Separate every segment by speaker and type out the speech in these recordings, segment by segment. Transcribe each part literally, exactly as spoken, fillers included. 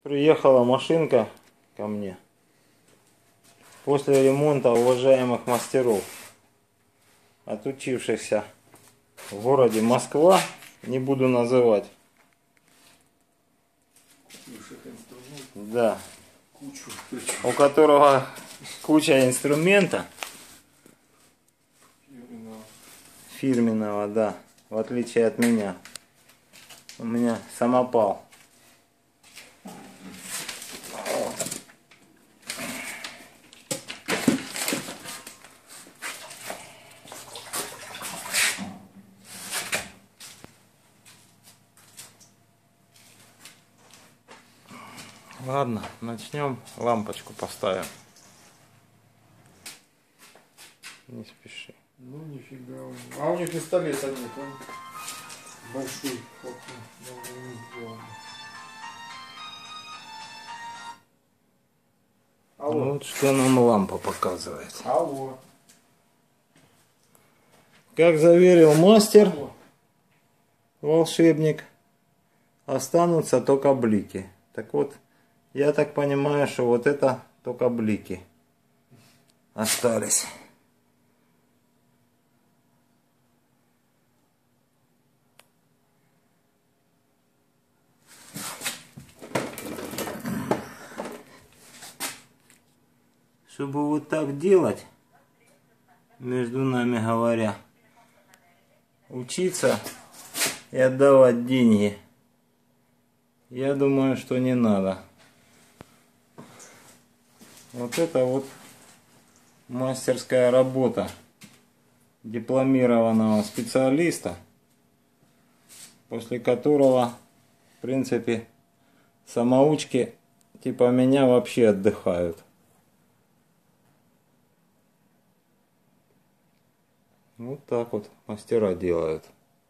Speaker 1: Приехала машинка ко мне после ремонта уважаемых мастеров, отучившихся в городе Москва, не буду называть. Да.
Speaker 2: Кучу.
Speaker 1: У которого куча инструмента
Speaker 2: Фирменного.
Speaker 1: Фирменного, да. В отличие от меня. У меня самопал. Ладно, начнем. Лампочку поставим. Не спеши.
Speaker 2: Ну нифига. А у них пистолета нет, он большой. Алло.
Speaker 1: Вот что нам лампа показывает.
Speaker 2: Алло.
Speaker 1: Как заверил мастер,
Speaker 2: Алло.
Speaker 1: волшебник, останутся только блики. Так вот, я так понимаю, что вот это только блики остались. Чтобы вот так делать, между нами говоря, учиться и отдавать деньги, я думаю, что не надо. Вот это вот мастерская работа дипломированного специалиста, после которого, в принципе, самоучки типа меня вообще отдыхают. Вот так вот мастера делают.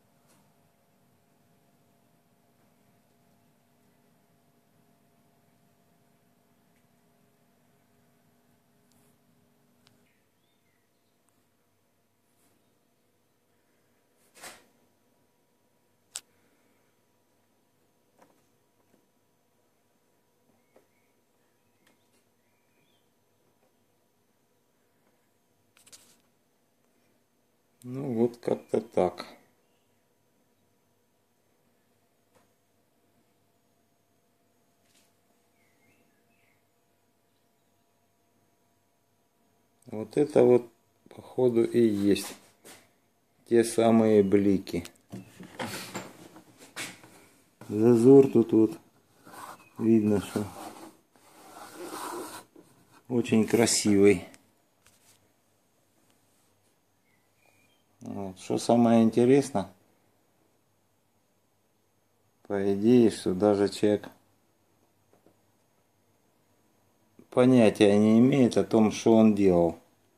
Speaker 1: Ну вот как-то так. Вот это вот походу и есть те самые блики. Зазор тут вот видно, что очень красивый. Вот. Что самое интересное, по идее, что даже человек понятия не имеет о том, что он делал.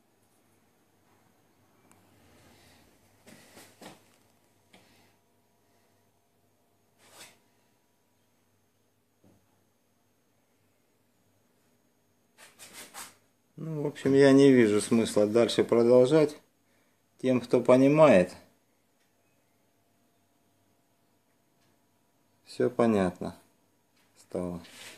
Speaker 1: Ну, в общем, я не вижу смысла дальше продолжать. Тем, кто понимает, все понятно стало.